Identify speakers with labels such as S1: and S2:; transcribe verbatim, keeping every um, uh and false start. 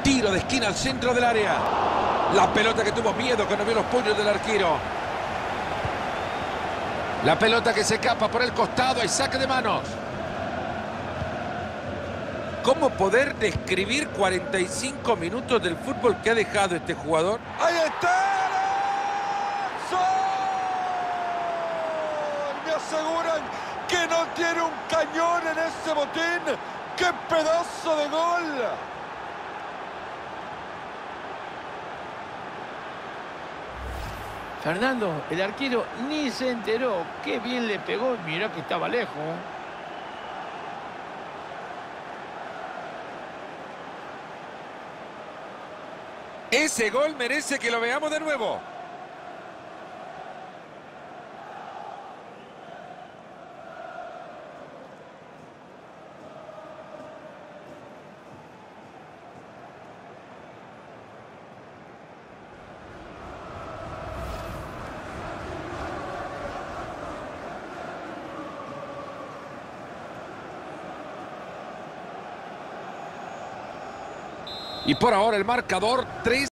S1: Tiro de esquina al centro del área. La pelota que tuvo miedo, que no vio los puños del arquero. La pelota que se escapa por el costado. Hay saque de manos. ¿Cómo poder describir cuarenta y cinco minutos del fútbol que ha dejado este jugador?
S2: ¡Ahí está! ¡Sol! Me aseguran que no tiene un cañón en ese botín. ¡Qué pedazo de gol!
S3: Fernando, el arquero ni se enteró. Qué bien le pegó. Mirá que estaba lejos.
S1: Ese gol merece que lo veamos de nuevo. Y por ahora el marcador tres.